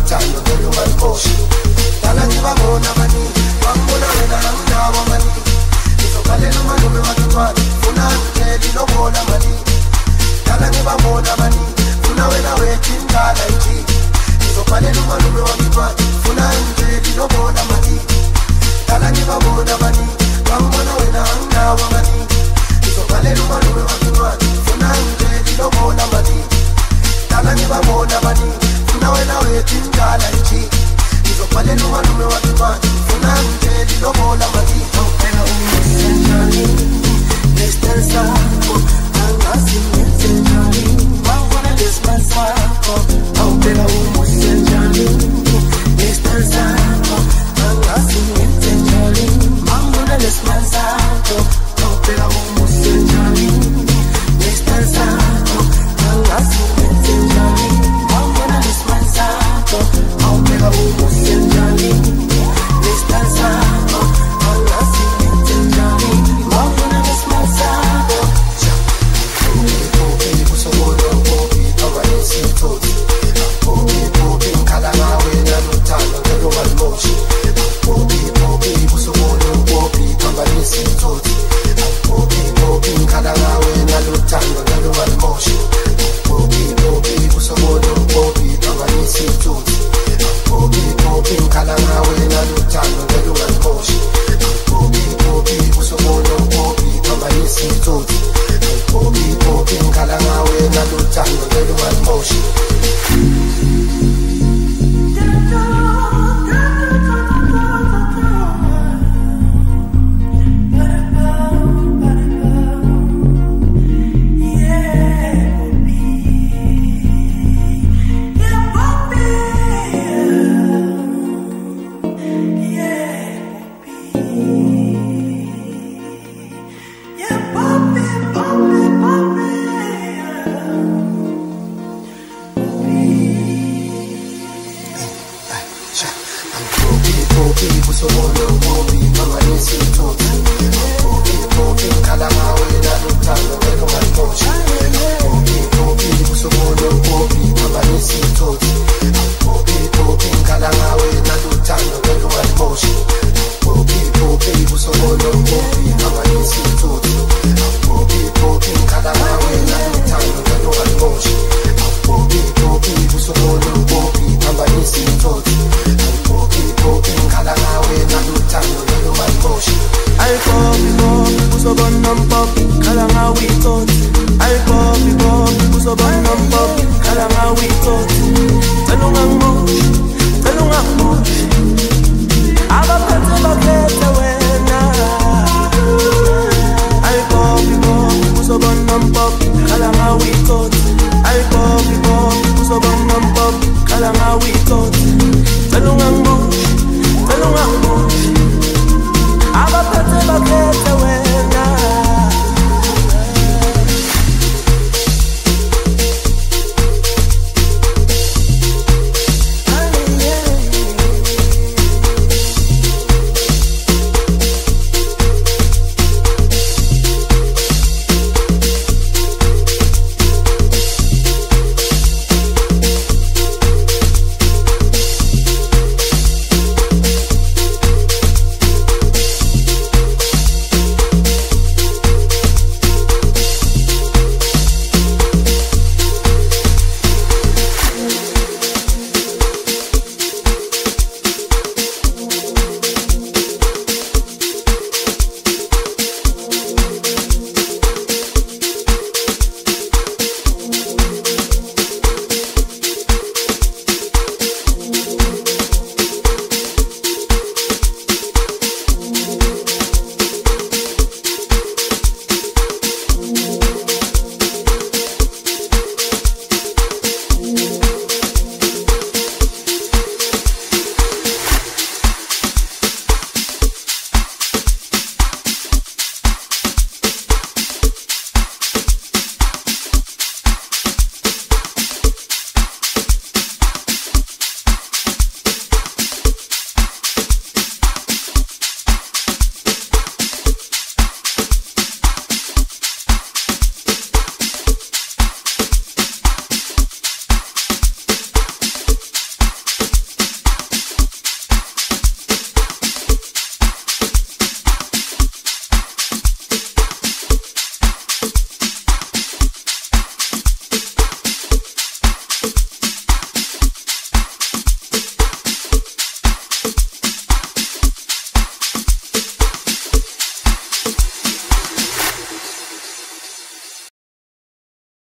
luthando lwalimoshi dala ngibabona abaningi bangibona wena anginawo amaningi ngizobhalela umalume wakhe funa ngitshela ilobola amaningi dala ngibabona abaningi funa wena wethi indala ijiki ngizobhalela umalume wakhe funa ngitshela ilobola amaningi dala ngibabona abaningi bangibona wena anginawo amaningi ngizobhalela umalume wakhe funa ngitshela ilobola amaningi dala ngibabona abaningi funa wena wethi indala ijiki ngizobhalela umalume wakhe funa ngitshela ilobola amaningi awuphela umusenjani nestel sakho angazi ngenzenjani mangibona lesimali sakho awuphela umusenjani nestel sakho angazi ngenzenjani mangibona lesimali sakho awuphela umusenjani nestel sakho angazi ngenzenjani mangibona lesimali sakho awuphela umusenjani nestel sakho angazi ngenzenjani mangibona lesimali sakho I'll call me more, so gonna pop, kalanga we thought.